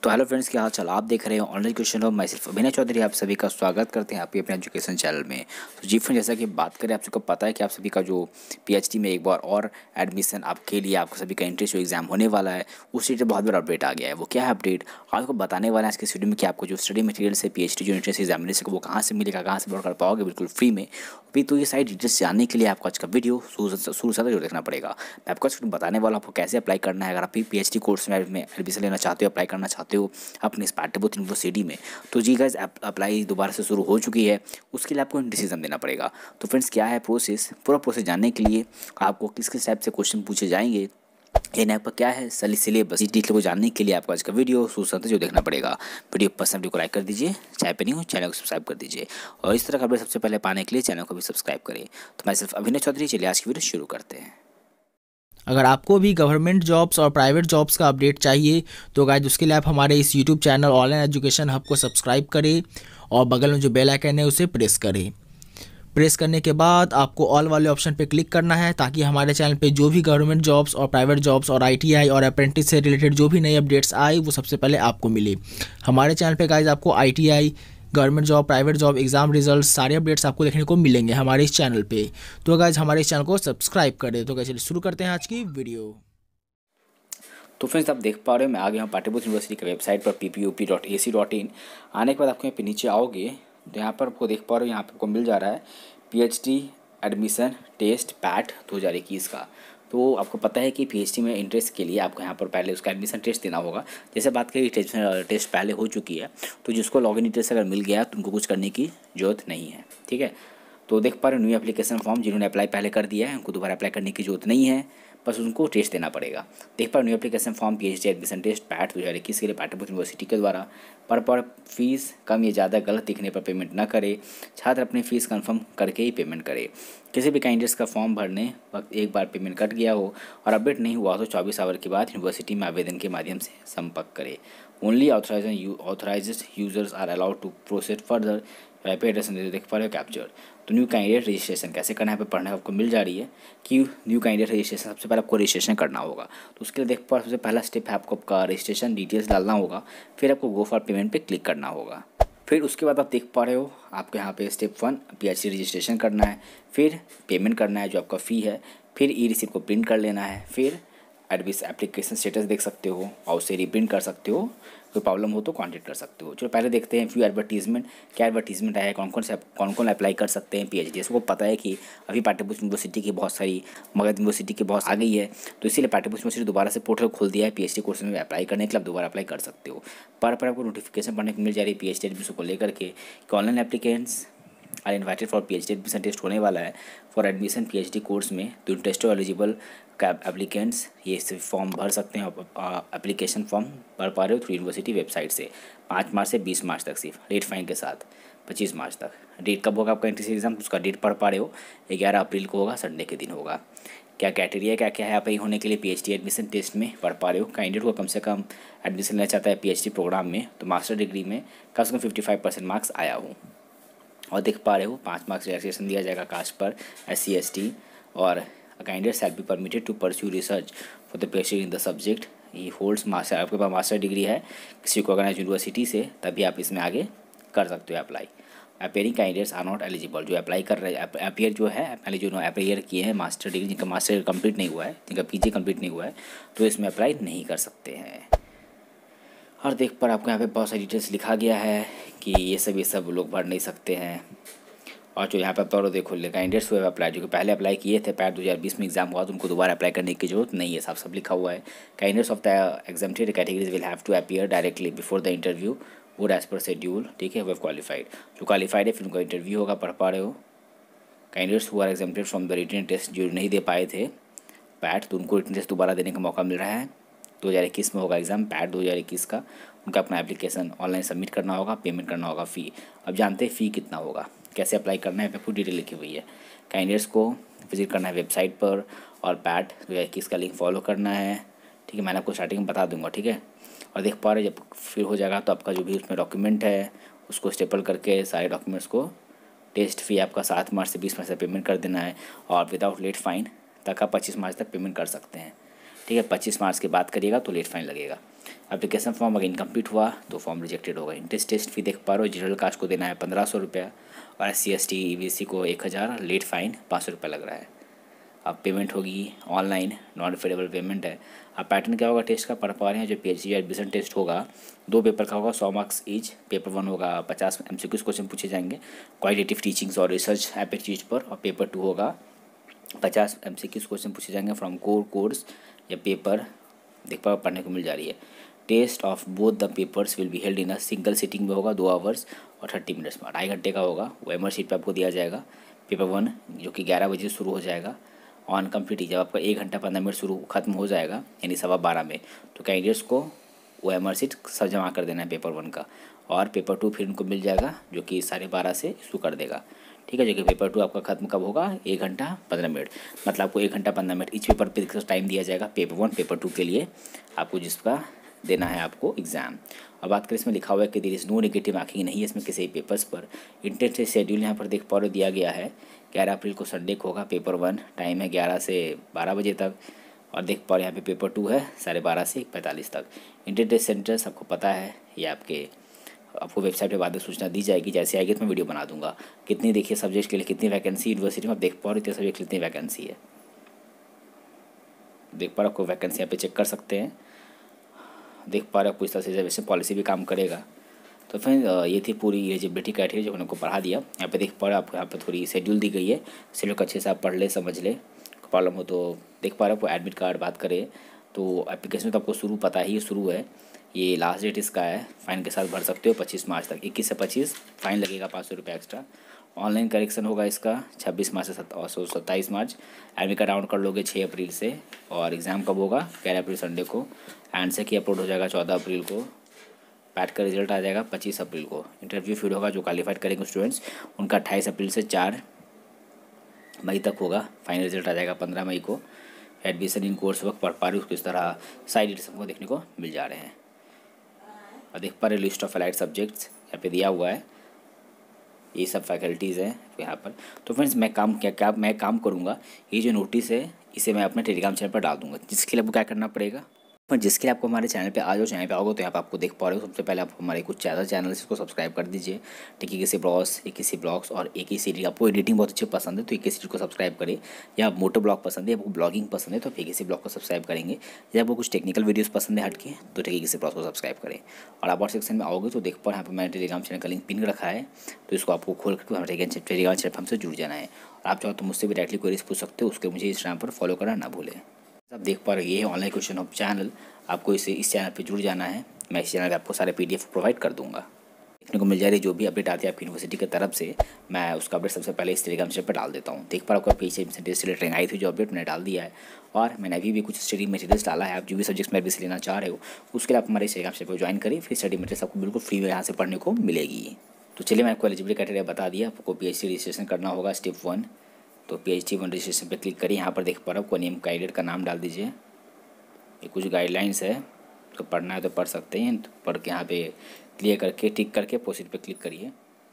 तो hello friends, क्या हाल चाल। आप देख रहे हैं online education of my self Abhinay Chaudhary. आप सभी का स्वागत करते हैं आपके अपने एजुकेशन चैनल में। तो जी फ्रेंड, जैसा कि बात करें, आप सबको पता है कि आप सभी का जो पीएचडी में एक बार और एडमिशन आपके लिए आपको सभी का इंट्रेंस एग्जाम होने वाला है, उस चीज़ में बहुत बड़ा अपडेट आ गया है। वो क्या है अपडेट, आपको बताने वाला है आज के वीडियो में कि आपको जो स्टडी मटेरियल है पीएचडी जो इंट्रेंस एग्जामिनेशन वो कहाँ से मिलेगा, कहाँ से अपलोड कर पाओगे बिल्कुल फ्री में भी। तो ये सारी डिटेल्स जानने के लिए आपको आज का वीडियो शुरू से जो देखना पड़ेगा। मैं आपको आज बताने वाला हूँ आपको कैसे अप्लाई करना है। अगर आप पीएचडी कोर्स में एडमिशन लेना चाहते हो, अप्लाई करना चाहते हो अपने पाटलिपुत्र यूनिवर्सिटी में, तो जी गाइस अप्लाई दोबारा से शुरू हो चुकी है। उसके लिए आपको डिसीजन देना पड़ेगा। तो फ्रेंड्स, क्या है प्रोसेस, पूरा प्रोसेस जानने के लिए आपको किस किस टाइप से क्वेश्चन पूछे जाएंगे, ये आपका क्या है सिलेबस, इस डिटेल को जानने के लिए आपको आज का वीडियो शुरू जो देखना पड़ेगा। वीडियो पसंद वीडियो को लाइक कर दीजिए, चाहे पे नहीं हो चैनल को सब्सक्राइब कर दीजिए, और इस तरह का अपडेट सबसे पहले पाने के लिए चैनल को भी सब्सक्राइब करें। तो मैं सिर्फ अभिनय चौधरी, चलिए आज की वीडियो शुरू करते हैं। अगर आपको भी गवर्नमेंट जॉब्स और प्राइवेट जॉब्स का अपडेट चाहिए तो गाइस उसके लिए आप हमारे इस YouTube channel online education hub को सब्सक्राइब करें और बगल में जो बेल आइकन है उसे प्रेस करें। प्रेस करने के बाद आपको ऑल वाले ऑप्शन पे क्लिक करना है ताकि हमारे चैनल पे जो भी गवर्नमेंट जॉब्स और प्राइवेट जॉब्स और आईटीआई और अप्रेंटिस से रिलेटेड जो भी नए अपडेट्स आए वो सबसे पहले आपको मिले। हमारे चैनल पे गाइस आपको ITI, government job, private job, exam result सारे अपडेट्स आपको देखने को मिलेंगे हमारे इस चैनल पे। तो गाइस हमारे इस चैनल को सब्सक्राइब कर दे। तो गाइस चलिए शुरू करते हैं आज की वीडियो। तो फ्रेंड्स, आप देख पा रहे हो मैं आ गया हूँ पाटलिपुत्र यूनिवर्सिटी के वेबसाइट पर ppup.ac.in। आने के बाद आपको यहाँ पे नीचे आओगे तो यहाँ पर आपको देख पा रहे हो, यहाँ पे आपको मिल जा रहा है पीएचडी एडमिशन टेस्ट पैट 2021 का। तो आपको पता है कि पीएचडी में इंटरेस्ट के लिए आपको यहाँ पर पहले उसका एडमिशन टेस्ट देना होगा। जैसे बात करें टेस्ट पहले हो चुकी है, तो जिसको लॉगिन डिटेल्स अगर मिल गया तो उनको कुछ करने की ज़रूरत नहीं है, ठीक है। तो देख पा रहे हो न्यू एप्लीकेशन फॉर्म, जिन्होंने अप्लाई पहले कर दिया है उनको दोबारा अप्लाई करने की जरूरत नहीं है, बस उनको टेस्ट देना पड़ेगा। देख पा रहे new application form PhD admission test PAT 2021 के लिए पाटलिपुत्र यूनिवर्सिटी के द्वारा पर फीस कम या ज़्यादा गलत दिखने पर पेमेंट न करे, छात्र अपनी फ़ीस कंफर्म करके ही पेमेंट करे। किसी भी कैंडिडेट्स का फॉर्म भरने वक्त एक बार पेमेंट कट गया हो और अपडेट नहीं हुआ तो 24 आवर के बाद यूनिवर्सिटी में आवेदन के माध्यम से संपर्क करे। Only authorized users are allowed to proceed further. IP address देख पा रहे हो कैप्चर। तो न्यू कैंडिडेट रजिस्ट्रेशन कैसे करना है, यहाँ पे पढ़ने आपको मिल जा रही है कि न्यू कैंडिडेट रजिस्ट्रेशन सबसे पहले आपको रजिस्ट्रेशन करना होगा। तो उसके लिए देख पा सबसे पहला स्टेप है आपको आपका रजिस्ट्रेशन डिटेल्स डालना होगा, फिर आपको गो फॉर पेमेंट पे क्लिक करना होगा। फिर उसके बाद आप देख पा रहे हो आपको यहाँ पे स्टेप 1 पीएचडी रजिस्ट्रेशन करना है, फिर पेमेंट करना है जो आपका फ़ी है, फिर ई रिसिप्ट को प्रिंट कर लेना है, फिर एडमिशन एप्लीकेशन स्टेटस देख सकते हो और उसे रिप्रिंट कर सकते हो। कोई प्रॉब्लम हो तो कांटेक्ट कर सकते हो। चलो पहले देखते हैं फ्यू एडवर्टीजमेंट, क्या एडवर्टीजमेंट आया है, कौन कौन अप्लाई कर सकते हैं पीएचडी। इसको पता है कि अभी पाटलिपुत्र यूनिवर्सिटी की बहुत सारी मगध यूनिवर्सिटी की बहुत आ गई है, तो इसीलिए पाटलिपुत्र यूनिवर्सिटी दोबारा से पोर्टल खोल दिया है पीएचडी कोर्स में अप्लाई करने के लिए। आप दोबारा अप्लाई कर सकते हो। पर आपको नोटिफिकेशन पढ़ने को मिल जा रही है पीएचडी एडमिशन को लेकर के कि online applicants are invited for PhD admission test होने वाला है फॉर एडमिशन पीएचडी कोर्स में। तो इंटरेस्टेड एलिजिबल एप्लीकेंट्स ये फॉर्म भर सकते हैं। एप्लीकेशन फॉर्म भर पा रहे हो थ्रू यूनिवर्सिटी वेबसाइट से 5 मार्च से 20 मार्च तक, सिर्फ रेट फाइन के साथ 25 मार्च तक। डेट कब होगा आपका एंट्रेंस एग्जाम, उसका डेट पढ़ पा रहे हो 11 अप्रैल को होगा, संडे के दिन होगा। क्या क्राइटेरिया क्या क्या है अप्लाई होने के लिए पीएचडी एडमिशन टेस्ट में पढ़ पा रहे हो। कैंडिडेट को कम से कम एडमिशन लेना चाहता है पीएचडी प्रोग्राम में तो मास्टर डिग्री में कम से कम 55% मार्क्स आया हो। और देख पा रहे हो 5 मार्क्स रिलैक्सेशन दिया जाएगा कास्ट पर, SC ST, और candidate shall be permitted to pursue research for the PhD in the subject he holds master. आपके पास मास्टर डिग्री है किसी को ऑर्गेनाइज यूनिवर्सिटी से, तभी आप इसमें आगे कर सकते हो apply. Appearing candidates are not eligible, जो अप्लाई कर रहे हैं अपेयर जो है पहले जो अपेयर किए हैं मास्टर डिग्री, जिनका मास्टर कंप्लीट नहीं हुआ है, जिनका PG कंप्लीट नहीं हुआ है, तो इसमें अप्लाई नहीं कर सकते हैं। और देख पर आपको यहाँ पे बहुत सारी डिटेल्स लिखा गया है कि ये सब लोग भर नहीं सकते हैं। और जो यहाँ पे तो देखो कैंडिडेट्स हुए अप्लाई, जो कि पहले अप्लाई किए थे पैट 2020 में एग्जाम हुआ तो उनको दोबारा अप्लाई करने की जरूरत नहीं है, सब लिखा हुआ है। Candidates of the exempted categories will have to appear directly before the interview would as per schedule, ठीक है। वेव क्वालिफाइड, जो क्वालिफाइड है फिर उनका इंटरव्यू होगा, पढ़ पा रहे हो। Candidates who are exempted from the written test, जो नहीं दे पाए थे पैट, तो उनको रिटन टेस्ट दोबारा देने का मौका मिल रहा है। 2021 में होगा एग्जाम पैट 2021 का। उनका अपना एप्लीकेशन ऑनलाइन सबमिट करना होगा, पेमेंट करना होगा फ़ी। अब जानते हैं फ़ी कितना होगा, कैसे अप्लाई करना है, पूरी डिटेल लिखी हुई है। कैंडिडेट्स को विजिट करना है वेबसाइट पर और पैट 2021 का लिंक फॉलो करना है, ठीक है। मैंने आपको स्टार्टिंग में बता दूंगा, ठीक है। और देख पा रहे जब फिर हो जाएगा तो आपका जो भी उसमें डॉक्यूमेंट है उसको स्टेपल करके सारे डॉक्यूमेंट्स को टेस्ट फ़ी आपका 7 मार्च से 20 मार्च से पेमेंट कर देना है, और विदाउट लेट फाइन तक आप 25 मार्च तक पेमेंट कर सकते हैं, ठीक है। 25 मार्च की बात करिएगा तो लेट फाइन लगेगा। एप्लीकेशन फॉर्म अगर इनकम्प्लीट हुआ तो फॉर्म रिजेक्टेड होगा। इंटरेस्ट टेस्ट फी देख पा रहे हो, जनरल कास्ट को देना है 1500 रुपया और SC/ST EBC को 1000, लेट फाइन 500 रुपये लग रहा है। अब पेमेंट होगी ऑनलाइन, नॉन रिफंडेबल पेमेंट है। अब पैटर्न क्या होगा टेस्ट का पढ़ पा रहे हैं, जो PhD एडमिशन टेस्ट होगा 2 पेपर का होगा, 100 मार्क्स ईच। पेपर 1 होगा 50 MCQ क्वेश्चन पूछे जाएंगे क्वालिटेटिव टीचिंग्स और रिसर्च एप्टीट्यूड पर, और पेपर 2 होगा 50 MCQ क्वेश्चन पूछे जाएंगे फ्रॉम कोर कोर्स या पेपर देख पा पढ़ने को मिल जा रही है। Test of both the papers will be held in a single sitting में होगा 2 आवर्स और 30 मिनट्स में, 2.5 घंटे का होगा। वो MR शीट पर आपको दिया जाएगा। पेपर 1 जो कि 11 बजे शुरू हो जाएगा ऑन कंप्लीट, जब आपका 1 घंटा 15 मिनट शुरू खत्म हो जाएगा यानी 12:15 में, तो कैंडिडेट्स को वो MR शीट सब जमा कर देना है पेपर 1 का, और पेपर 2 फिर उनको मिल जाएगा जो कि 12:30 से इशू कर देगा। ठीक है, जो कि पेपर 2 आपका खत्म कब होगा, 1 घंटा 15 मिनट, मतलब आपको 1 घंटा 15 मिनट इच पेपर पे टाइम दिया जाएगा पेपर 1 पेपर 2 के लिए, आपको जिसका देना है आपको एग्ज़ाम। अब बात करें इसमें लिखा हुआ है कि there is no negative marking नहीं है इसमें किसी पेपर्स पर। इंटेंसिव शेड्यूल यहाँ पर देख पा रहे हो दिया गया है, 11 अप्रैल को संडे को होगा पेपर 1, टाइम है 11 से 12 बजे तक, और देख पा रहे यहाँ पे पेपर 2 है 12:30 से 1:45 तक। इंटरनेट सेंटर्स आपको पता है, ये आपको वेबसाइट पे बाद में सूचना दी जाएगी, जैसे आएगी तो मैं वीडियो बना दूंगा। कितनी देखिए सब्जेक्ट के लिए कितनी वैकेंसी यूनिवर्सिटी में आप देख पा रहे हो, इतने सब्जेक्ट कितनी वैकेंसी है देख पा रहे हो, आपको वैकेंसी यहाँ पे चेक कर सकते हैं। देख पा रहे हो आपको इस तरह से रिजर्वेशन पॉलिसी भी काम करेगा। तो फिर ये थी पूरी एलिजिबिलिटी क्राइटेरिया जो मैंने को पढ़ा दिया। यहाँ पे देख पा रहे हो आपको यहाँ पे थोड़ी शेड्यूल दी गई है, शेड्यूल को अच्छे से आप पढ़ ले समझ ले, प्रॉब्लम हो तो देख पा रहे हो। आपको एडमिट कार्ड बात करें तो एप्लीकेशन तो आपको शुरू पता ही शुरू है, ये लास्ट डेट इसका है, फाइन के साथ भर सकते हो 25 मार्च तक, 21 से 25 फाइन लगेगा 500 रुपये एक्स्ट्रा। ऑनलाइन करेक्शन होगा इसका 26 मार्च से 27 मार्च। एडमिट कार्ड डाउनलोड कर लोगे 6 अप्रैल से, और एग्ज़ाम कब होगा 11 अप्रैल संडे को। आंसर की अपलोड हो जाएगा 14 अप्रैल को। पैट का रिजल्ट आ जाएगा 25 अप्रैल को। इंटरव्यू फीड होगा जो क्वालिफाइड करेंगे स्टूडेंट्स उनका 28 अप्रैल से 4 मई तक होगा। फाइनल रिजल्ट आ जाएगा 15 मई को। एडमिशन इन कोर्स वर्क पढ़ पा रही हो, किस तरह साइड एडिशन को देखने को मिल जा रहे हैं। और देख पा रहे लिस्ट ऑफ अलाइड सब्जेक्ट्स यहाँ पे दिया हुआ है, ये सब फैकल्टीज़ हैं यहाँ पर। तो फ्रेंड्स मैं काम करूँगा, ये जो नोटिस है इसे मैं अपने टेलीग्राम चैनल पर डाल दूँगा, जिसके लिए आपको क्या करना पड़ेगा, पर जिसके लिए आपको हमारे चैनल पे आ जाओ, चैनल पे आओगे तो यहाँ पे आपको देख पा रहे हो। सबसे पहले आप हमारे कुछ ज़्यादा चैनल इसको सब्सक्राइब कर दीजिए। TKC ब्लॉग्स और AKC। आपको एडिटिंग बहुत अच्छी पसंद है तो AKC को सब्सक्राइब करें, या मोटो ब्लॉग पसंद है, आपको ब्लॉगिंग पसंद है तो AKC ब्लॉग को सब्सक्राइब करेंगे, या आपको कुछ टेक्निकल वीडियोज़ पसंद है हटके तो AKC ब्लॉग को सब्सक्राइब करें। और आप और सेक्शन में आओगे तो देख पा यहाँ पर मैंने टेलीग्राम चैनल का लिंक पिन रखा है, तो इसको आपको खोल कर हमारे टेलीग्राम चैनल हमसे जुड़ जाना है। और आप चाहो तो मुझसे भी डायरेक्टली क्वेरीज पूछ सकते हो, उसके मुझे इंस्टाग्राम पर फॉलो करना ना भूलें। आप देख पा रहे ये है ऑनलाइन क्वेश्चन हब चैनल, आपको इस चैनल पे जुड़ जाना है। मैं इस चैनल पे आपको सारे PDF प्रोवाइड कर दूंगा, देखने को मिल जा रही है। जो भी अपडेट आती है आपकी यूनिवर्सिटी की तरफ से मैं उसका अपडेट सबसे पहले इस टेलीग्राम चैनल पर डाल देता हूँ। देख पा आपको पीछे टेस्ट रिलेटेड आई थी जो अपडेट मैंने डाल दिया है, और मैंने अभी भी कुछ स्टडी मटेरियल्स डाला है। आप जो भी सब्जेक्ट्स में एडमिशन लेना चाह रहे हो उसके लिए आप हमारे टेलीग्राम चैनल पर ज्वाइन करिए, फिर स्टडी मटेरियल्स आपको बिल्कुल फ्री में यहाँ से पढ़ने को मिलेगी। तो चलिए मैं आपको एलिजिबिलिटी क्राइटेरिया बता दिया। आपको PhD रजिस्ट्रेशन करना होगा स्टेप 1, तो PhD 1 रजिस्ट्रेशन पर क्लिक करिए। यहाँ पर देख पा रहा हूँ आपको नेम कैंडिडेट का नाम डाल दीजिए। ये कुछ गाइडलाइंस है, तो पढ़ना है तो पढ़ सकते हैं, तो पढ़ के यहाँ पे क्लियर करके टिक करके प्रोसीड पे क्लिक करिए।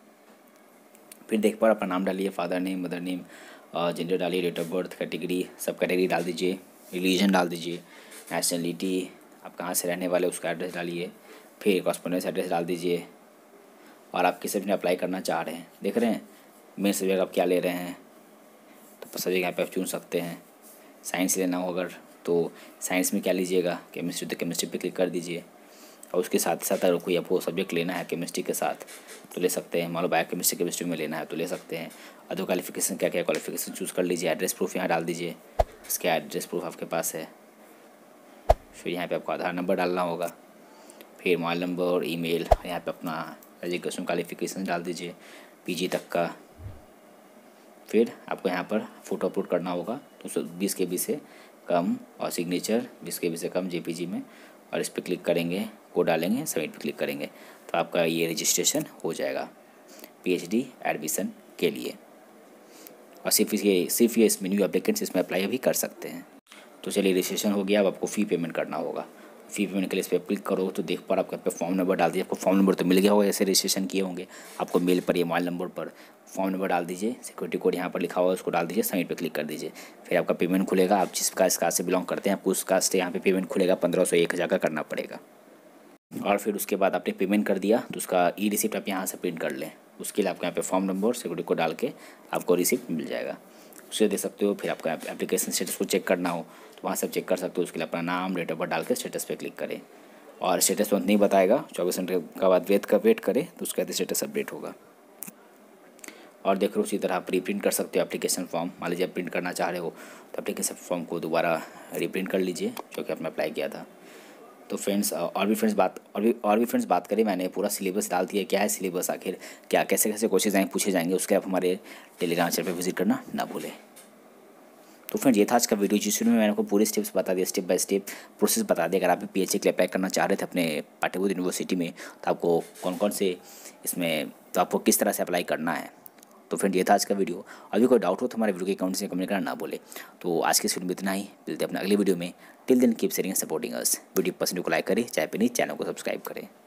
फिर देख पा अपना नाम डालिए, father name, mother name, gender डालिए, date of birth, category, sub category डाल दीजिए, रिलीजन डाल दीजिए, नेशनलिटी आप कहाँ से रहने वाले उसका एड्रेस डालिए, फिर कॉरस्पॉन्डेंस एड्रेस डाल दीजिए, और आप किस सब्जेक्ट में अप्लाई करना चाह रहे हैं। देख रहे हैं मेन सब्जेक्ट आप क्या ले रहे हैं, तो सब्जेक्ट यहाँ पे आप चुन सकते हैं। साइंस लेना हो अगर तो साइंस में क्या लीजिएगा, केमिस्ट्री तो केमिस्ट्री पे क्लिक कर दीजिए, और उसके साथ साथ अगर कोई आपको सब्जेक्ट लेना है केमिस्ट्री के साथ तो ले सकते हैं। मान लो बायो केमिस्ट्री में लेना है तो ले सकते हैं। अदर क्वालिफिकेशन क्या क्या क्वालिफिकेशन चूज़ कर लीजिए। एड्रेस प्रूफ यहाँ डाल दीजिए, इसके एड्रेस प्रूफ आपके पास है। फिर यहाँ पे आपको आधार नंबर डालना होगा, फिर मोबाइल नंबर और ईमेल, यहाँ पे अपना एजुकेशन क्वालिफिकेशन डाल दीजिए PG तक का। फिर आपको यहाँ पर फ़ोटो अपलोड करना होगा, तो 20 KB से कम, और सिग्नेचर 20 KB से कम JPG में, और इस पर क्लिक करेंगे, कोड डालेंगे, सबमिट पे क्लिक करेंगे, तो आपका ये रजिस्ट्रेशन हो जाएगा PhD एडमिशन के लिए। और सिर्फ ये इसमें न्यू एप्लीकेंट्स इसमें अप्लाई भी कर सकते हैं। तो चलिए रजिस्ट्रेशन हो गया, अब आपको फ़ी पेमेंट करना होगा। फ़ी पेमेंट के लिए इस पर क्लिक करो तो देख पर आपको फॉर्म नंबर डाल दीजिए। आपको फॉर्म नंबर तो मिल गया होगा, जैसे रजिस्ट्रेशन किए होंगे आपको मेल पर या मोबाइल नंबर पर फॉर्म नंबर डाल दीजिए, सिक्योरिटी कोड यहाँ पर लिखा हुआ है उसको डाल दीजिए, सबमिट पे क्लिक कर दीजिए। फिर आपका पेमेंट खुलेगा। आप जिस कास्ट से बिलोंग करते हैं आपको उस कास्ट से यहाँ पे पेमेंट खुलेगा 1500 1000 का करना पड़ेगा। और फिर उसके बाद आपने पेमेंट कर दिया तो उसका ई रिसिप्ट आप यहाँ से प्रिंट कर लें। उसके लिए आपको यहाँ पे फॉर्म नंबर और सिक्योरिटी को डाल के आपको रिसिप्ट मिल जाएगा, उसे दे सकते हो। फिर आपका एप्लीकेशन स्टेटस को चेक करना हो तो वहाँ से आप चेक कर सकते हो। उसके लिए अपना नाम, डेट ऑफ बर्थ डाल के स्टेटस पे क्लिक करें और स्टेटस तुरंत नहीं बताएगा, 24 घंटे के बाद वेट करें तो उसके बाद स्टेटस अपडेट होगा। और देख लो उसी तरह आप रीप्रिंट कर सकते हो एप्लीकेशन फॉर्म। मान लीजिए आप प्रिंट करना चाह रहे हो तो एप्लीकेशन फॉर्म को दोबारा रीप्रिंट कर लीजिए जो कि आपने अप्लाई किया था। तो फ्रेंड्स और भी फ्रेंड्स बात करें, मैंने पूरा सिलेबस डाल दिया। क्या है सिलेबस, आखिर क्या कैसे कैसे क्वेश्चन पूछे जाएंगे, उसके आप हमारे टेलीग्राम चैनल पर विजिट करना ना भूलें। तो फ्रेंड्स ये था आज का वीडियो, जिसमें मैंने आपको पूरे स्टेप्स बता दिया, स्टेप बाय स्टेप प्रोसेस बता दिया। अगर आप PhD के लिए अप्लाई करना चाह रहे थे अपने पाटलिपुत्र यूनिवर्सिटी में तो आपको कौन कौन से इसमें, तो आपको किस तरह से अप्लाई करना है। तो फ्रेंड ये था आज का वीडियो। अभी कोई डाउट हो तो हमारे वीडियो के अकाउंट से कमेंट करना ना बोले। तो आज के इस वीडियो में इतना ही, मिलते हैं अपने अगले वीडियो में। Till then keep sharing and supporting us. Video पसंद को लाइक करें, चाहे पे नहीं चैनल को सब्सक्राइब करें।